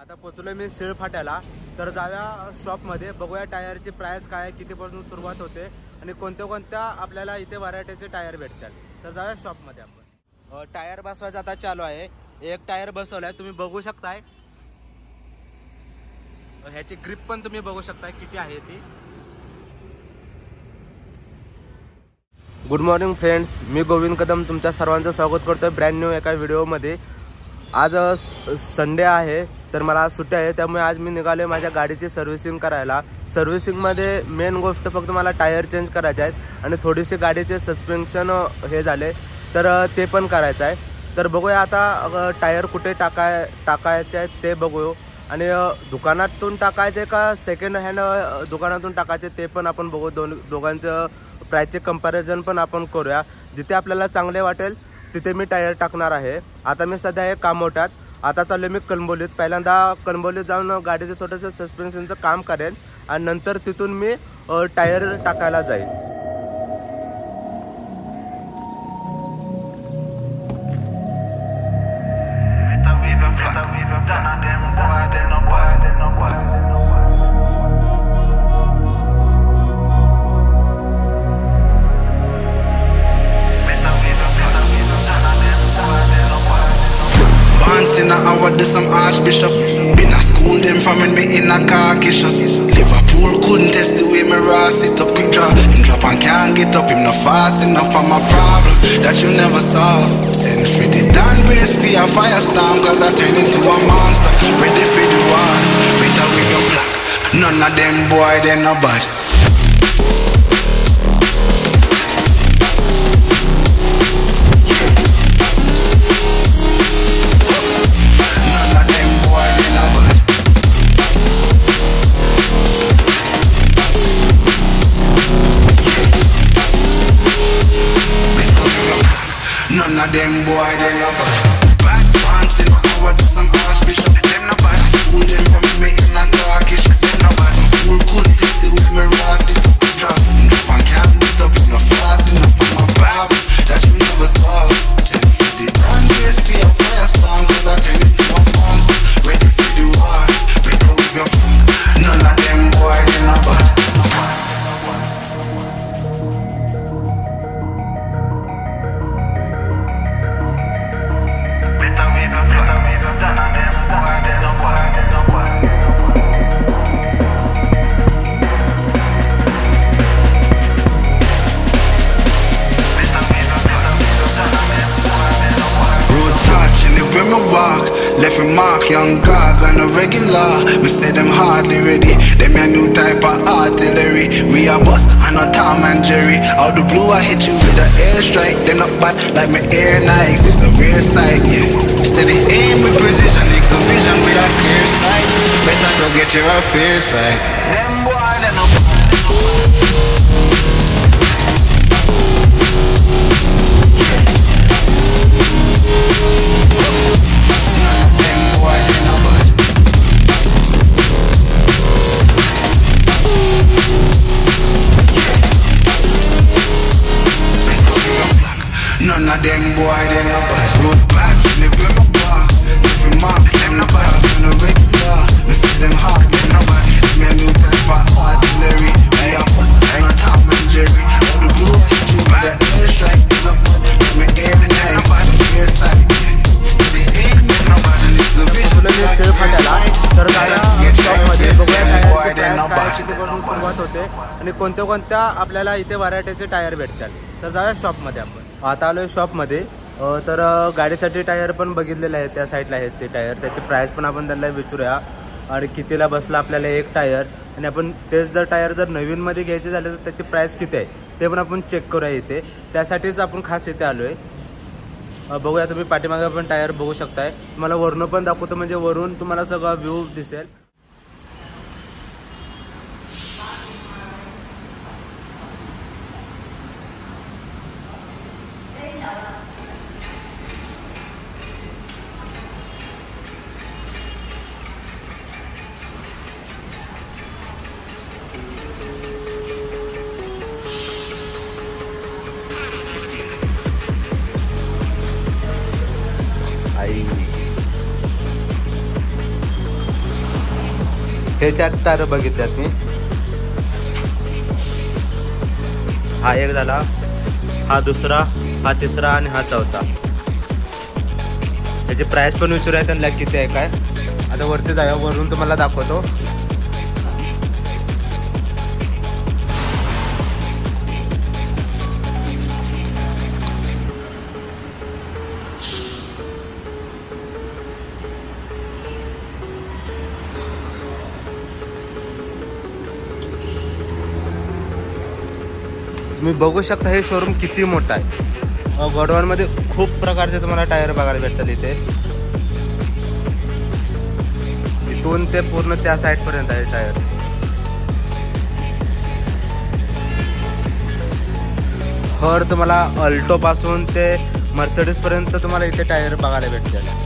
आता पोचलोय मी शिळफाट्याला, तर जाऊया शॉपमध्ये, बघूया टायरची प्राइस काय, कितीपासून सुरुवात होते आणि कोणत्या कोणत्या आपल्याला इथे व्हरायटीचे टायर भेटतात. तर जाऊया शॉपमध्ये आपण. टायर बसवायचा आता चालू आहे. एक टायर बसवलाय, तुम्ही बघू शकताय. ह्याची ग्रिप पण तुम्ही बघू शकताय किती आहे ती. गुड मॉर्निंग फ्रेंड्स, मी गोविंद कदम तुमच्या सर्वांचं स्वागत करतोय ब्रँड न्यू एका व्हिडिओमध्ये. आज संडे आहे, तर मला आज सुट्टी आहे, त्यामुळे आज मी निघाले माझ्या गाडीची सर्व्हिसिंग करायला. सर्व्हिसिंगमध्ये मेन गोष्ट फक्त मला टायर चेंज करायचे आहेत आणि थोडीशी गाडीचे सस्पेन्शन हे झाले, तर ते पण करायचं आहे. तर बघूया आता टायर कुठे टाकायचे आहेत ते बघू, आणि दुकानातून टाकायचे का सेकंड हँड दुकानातून टाकायचे ते पण आपण बघू. दोघांचं प्राईसचे कंपॅरिझन पण आपण करूया. जिथे आपल्याला चांगले वाटेल तिथे मी टायर टाकणार आहे. आता मी सध्या आहे कामोठ्यात, आता चाललो मी कणबोलीत. पहिल्यांदा कणबोलीत जाऊन गाडीचं थोडंसं सस्पेन्शनचं काम करेन आणि नंतर तिथून मी टायर टाकायला जाईल. In a hour, do some archbishop. Been a school them from when me in a khaki shop. Liverpool couldn't test the way me raw sit up quick draw. Him drop and can't get up, him not fast enough for my problem that you never solve. Send for the Dan race for a firestorm, cause I turn into a monster. Ready for the war, better with your flag. None of them boy, they no bad. None of them boy, they no bad. Bad pants in my hour, do some archbishop. Them no bad. School them from me in a khaki shop. Them no bad. Fool couldn't take the with me raw sit up the drop. Drop and can't beat up, no fast enough for my problem that you never solve. Send for the Dan race for a firestorm, cause I turn into a monster. Ready for the war, better with your phone. None of them boy, they no bad. Left a mark, young gog on a regular. Me say them hardly ready. Them a new type of artillery. We a bus and a Tom and Jerry. Out the blue I hit you with a airstrike. Them not bad like my air Nikes. It's a rare sight, yeah. Steady aim with precision, nigga vision with a clear sight. Better go get your affairs right. Them boy they no bad. None of them boy, they no bad. Road back, live with my bar. Live with mark, them no bad. On a regular, me see them hard, them no bad. Me a new type of artillery. Me a bust, I'm a Tom and Jerry. Out the blue, you with the airstrike, them no bad. Me every night, no bad, air side. Steady aim, them no bad. And it's the vision, तर शॉपमध्ये बघूया टायरची price काय, कितीपासून सुरुवात होते आणि कोणत्या कोणत्या आपल्याला इथे व्हरायटीचे टायर भेटतात. तर जाऊया शॉपमध्ये आपण. आता आलो आहे शॉपमध्ये, तर गाडीसाठी टायर पण बघितलेले आहेत, त्या साईडला आहेत ते टायर. त्याची प्राईस पण आपण त्यांना विचारूया आणि कितीला बसला आपल्याला एक टायर, आणि आपण तेच जर टायर जर नवीनमध्ये घ्यायचे झाले तर त्याची प्राईस किती आहे ते पण आपण चेक करूया इथे. त्यासाठीच आपण खास इथे आलो आहे. बघूया, तुम्ही पाठीमागे पण टायर बघू शकताय. तुम्हाला वरून पण दाखवतो, म्हणजे वरून तुम्हाला सगळा व्ह्यू दिसेल. हे 4 टायर बघितल्यात मी. हा एक झाला, हा दुसरा, हा तिसरा आणि हा चौथा. त्याची प्राइस पण विचारूया त्यांना किती आहे काय. आता वरती जाऊया, वरून तुम्हाला दाखवतो. तुम्ही बघू शकता हे शोरूम किती मोठा आहे. गोडाऊनमध्ये खूप प्रकारचे तुम्हाला टायर बघायला भेटतात इथे. इथून ते पूर्ण त्या साईड पर्यंत आहे टायर. हर तुम्हाला अल्टो पासून ते मर्सिडीज पर्यंत तुम्हाला इथे टायर बघायला भेटतात.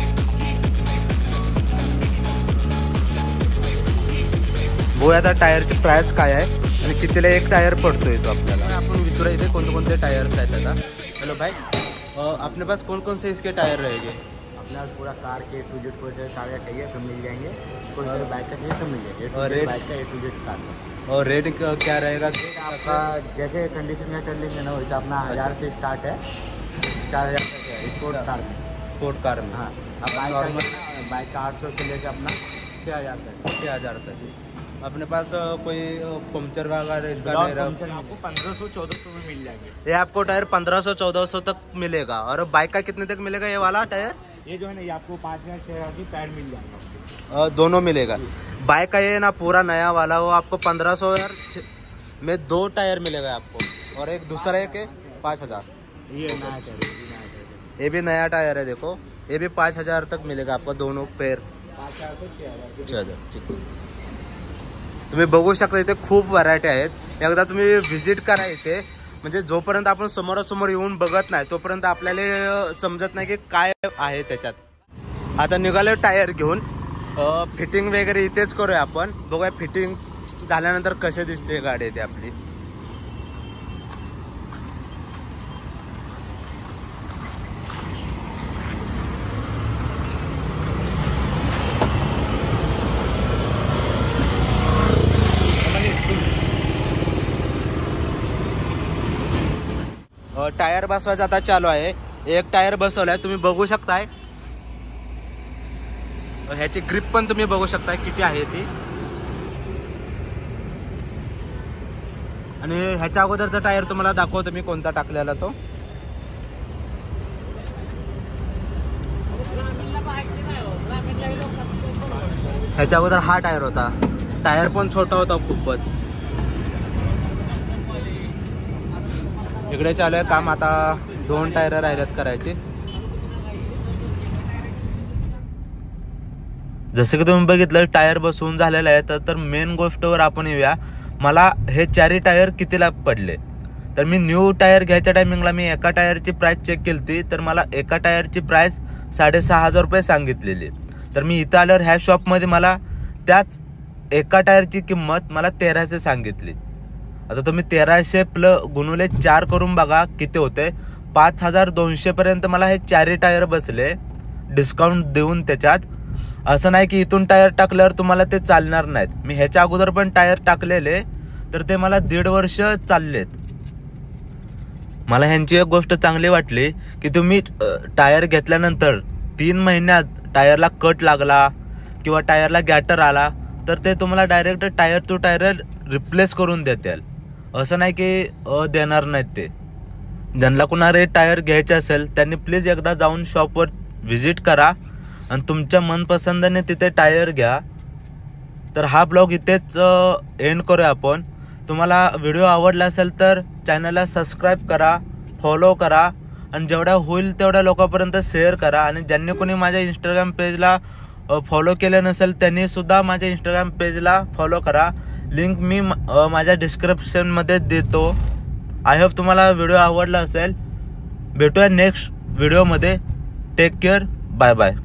बघूया आता टायरची प्राइस काय आहे आणि कितीला एक टायर पड़तो तो आपल्याला. आपण विचारा इथे कोणते टायर्स आहेत आता. हेलो भाई, अपने पास कौन कौन से इसके टायर रहेंगे? अपने पास पूरा कार के A to Z कोई से कार का चाहिए सब मिल जाएंगे, कोई से बाइक का चाहिए सब मिल जाएगा. और रेट बाइक का A to Z कार का. और रेट क्या रहेगा? आपका जैसे कंडीशन में कर लेंगे ना वैसे अपना 1000 से स्टार्ट है, 4000 तक है स्पोर्ट कार में. स्पोर्ट कार में हाँ, अब बाइक का 800 से लेकर अपना 6000 तक. 6000 तक. अपने पास कोई पंक्चर वगैरह इसका नहीं रहा? आपको 1500-1400 में मिल जाएंगे. ये आपको टायर 1500-1400 तक मिलेगा. और बाइक का कितने तक मिलेगा ये वाला टायर? ये जो है ना ये आपको 5000-6000 की पैड मिल जाएगा. दोनों मिलेगा. बाइक का ये ना पूरा नया वाला वो आपको 1500 में 2 टायर मिलेगा आपको. और एक दूसरा एक है 5000. ये नया टायर, ये भी नया टायर है. देखो ये भी 5000 तक मिलेगा आपको दोनों पेयर. 5000 से 6000. ठीक आहे. तुम्ही बघू शकता इथे खूप व्हरायटी आहेत. एकदा तुम्ही व्हिजिट करा इथे. म्हणजे जोपर्यंत आपण समोरासमोर येऊन बघत नाही तोपर्यंत आपल्याला समजत नाही की काय आहे त्याच्यात. आता निघालो टायर घेऊन. फिटिंग वगैरे इथेच करूया आपण. बघूया फिटिंग झाल्यानंतर कसे दिसते गाडी ते आपली. टायर बसवायचं आता चालू आहे. एक टायर बसवलाय तुम्ही बघू शकताय. ह्याची ग्रिप पण तुम्ही बघू शकताय किती आहे ती. आणि ह्याच्या अगोदरचा टायर तुम्हाला दाखवतो मी कोणता टाकलेला तो. ह्याच्या अगोदर हा टायर होता. टायर पण छोटा होता खूपच. इकडे चालू आहे काम. आता 2 टायर राहिल्यात करायचे. जसं की तुम्ही बघितलं टायर बसवून झालेलं आहे. तर मेन गोष्टवर आपण येऊया. मला हे 4 टायर कितीला पडले. तर मी न्यू टायर घ्यायच्या टायमिंगला मी एका टायरची प्राइस चेक केली तर मला एका टायरची प्राइस 6500 रुपये सांगितलेली. तर मी इथं आल्यावर ह्या शॉपमध्ये मला त्याच एका टायरची किंमत मला 1300 सांगितली. आता तुम्ही 1300 प्लस गुणुले 4 करून बघा किती होते. 5200 पर्यंत मला हे 4 टायर बसले डिस्काउंट देऊन त्याच्यात. असं नाही की इथून टायर टाकल्यावर तुम्हाला ते चालणार नाहीत. मी ह्याच्या अगोदर पण टायर टाकलेले तर ते मला 1.5 वर्ष चाललेत. मला ह्यांची एक गोष्ट चांगली वाटली की तुम्ही टायर घेतल्यानंतर 3 महिन्यात टायरला कट लागला किंवा टायरला गॅटर आला तर ते तुम्हाला direct tyre to tyre replace करून देतील. असं नाही की देणार नाहीत ते. ज्यांना कुणाला टायर घ्यायचे असेल त्यांनी प्लीज एकदा जाऊन शॉपवर व्हिजिट करा आणि तुमच्या मनपसंदीने तिथे टायर घ्या. तर हा ब्लॉग इथेच एंड करूया आपण. तुम्हाला व्हिडिओ आवडला असेल तर चॅनलला सबस्क्राईब करा, फॉलो करा आणि जेवढ्या होईल तेवढ्या लोकांपर्यंत शेअर करा. आणि ज्यांनी कोणी माझ्या इंस्टाग्राम पेजला फॉलो केलं नसेल त्यांनी सुद्धा माझ्या इंस्टाग्राम पेजला फॉलो करा. लिंक मी माझ्या डिस्क्रिप्शनमध्ये देतो. आय होप तुम्हाला व्हिडिओ आवडला असेल. भेटूया नेक्स्ट व्हिडिओमध्ये. Take care. Bye bye.